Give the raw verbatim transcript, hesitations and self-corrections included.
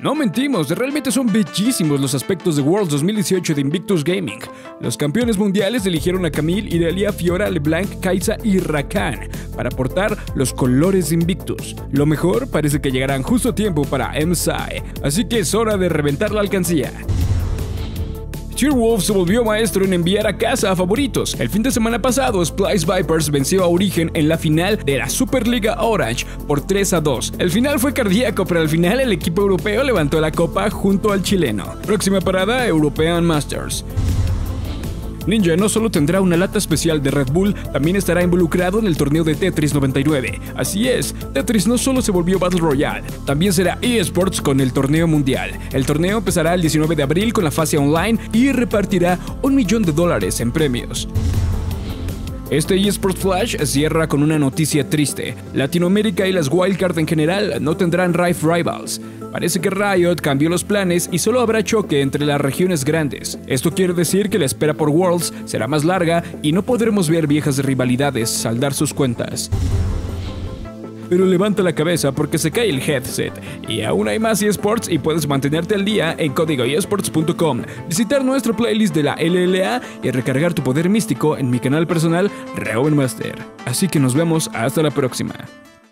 No mentimos, realmente son bellísimos los aspectos de Worlds dos mil dieciocho de Invictus Gaming. Los campeones mundiales eligieron a Camille, Irelia, Fiora, LeBlanc, Kai'Sa y Rakan para portar los colores de Invictus. Lo mejor parece que llegarán justo a tiempo para M S I, así que es hora de reventar la alcancía. Cheerwolf se volvió maestro en enviar a casa a favoritos. El fin de semana pasado, Splice Vipers venció a Origen en la final de la Superliga Orange por tres a dos. El final fue cardíaco, pero al final el equipo europeo levantó la copa junto al chileno. Próxima parada, European Masters. Ninja no solo tendrá una lata especial de Red Bull, también estará involucrado en el torneo de Tetris noventa y nueve. Así es, Tetris no solo se volvió Battle Royale, también será eSports con el torneo mundial. El torneo empezará el diecinueve de abril con la fase online y repartirá un millón de dólares en premios. Este eSports Flash cierra con una noticia triste. Latinoamérica y las Wildcard en general no tendrán Rift Rivals. Parece que Riot cambió los planes y solo habrá choque entre las regiones grandes. Esto quiere decir que la espera por Worlds será más larga y no podremos ver viejas rivalidades saldar sus cuentas. Pero levanta la cabeza porque se cae el headset. Y aún hay más eSports y puedes mantenerte al día en código esports punto com, visitar nuestro playlist de la L L A y recargar tu poder místico en mi canal personal Raúl Master. Así que nos vemos hasta la próxima.